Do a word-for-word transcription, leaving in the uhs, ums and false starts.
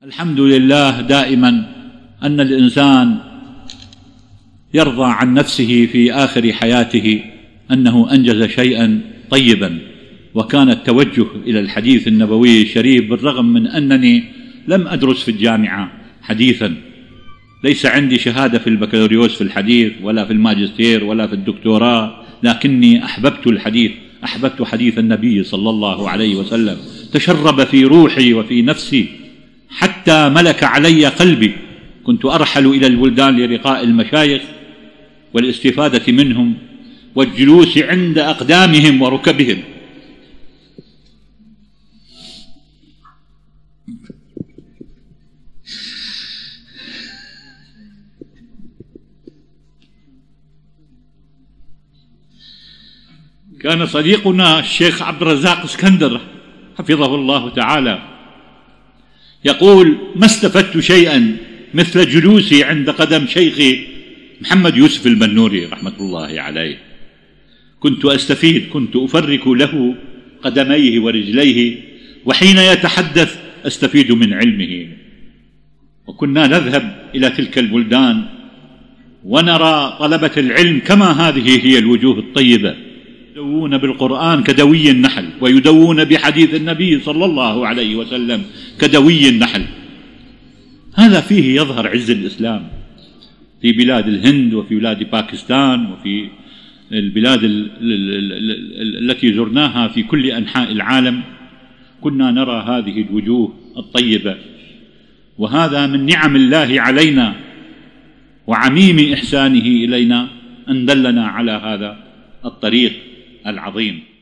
الحمد لله دائما أن الإنسان يرضى عن نفسه في آخر حياته أنه أنجز شيئا طيبا، وكان التوجه إلى الحديث النبوي الشريف بالرغم من أنني لم أدرس في الجامعة حديثا، ليس عندي شهادة في البكالوريوس في الحديث ولا في الماجستير ولا في الدكتوراه، لكني أحببت الحديث، أحببت حديث النبي صلى الله عليه وسلم، تشرب في روحي وفي نفسي حتى ملك علي قلبي. كنت أرحل إلى البلدان للقاء المشايخ والاستفادة منهم والجلوس عند أقدامهم وركبهم. كان صديقنا الشيخ عبد الرزاق اسكندر حفظه الله تعالى يقول: ما استفدت شيئا مثل جلوسي عند قدم شيخي محمد يوسف المنوري رحمة الله عليه. كنت أستفيد، كنت أفرك له قدميه ورجليه، وحين يتحدث أستفيد من علمه. وكنا نذهب إلى تلك البلدان ونرى طلبة العلم كما هذه هي الوجوه الطيبة، يدوون بالقرآن كدوي النحل، ويدوون بحديث النبي صلى الله عليه وسلم كدوي النحل. هذا فيه يظهر عز الإسلام في بلاد الهند وفي بلاد باكستان وفي البلاد التي زرناها في كل أنحاء العالم. كنا نرى هذه الوجوه الطيبة، وهذا من نعم الله علينا وعميم إحسانه إلينا أن دلنا على هذا الطريق العظيم.